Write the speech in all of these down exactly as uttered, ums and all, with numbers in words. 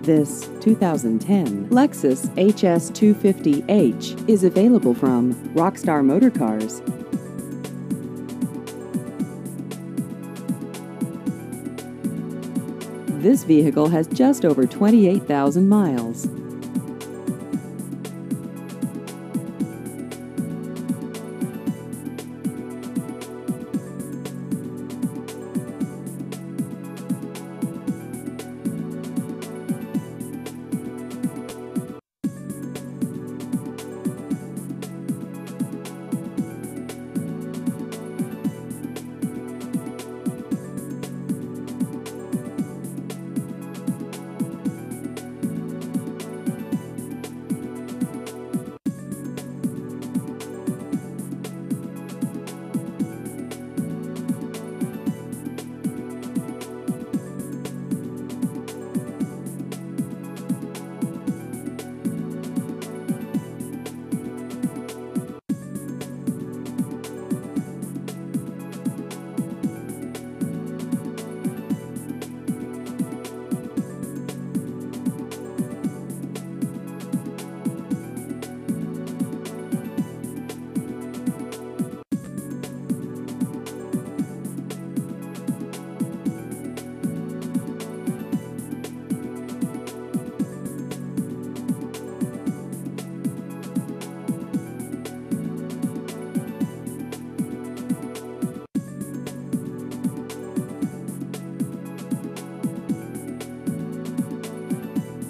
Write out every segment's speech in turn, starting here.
This two thousand ten Lexus H S two fifty H is available from Rockstar Motor Cars. This vehicle has just over twenty-eight thousand miles.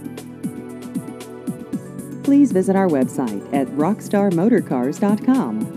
Please visit our website at rockstar motor cars dot com.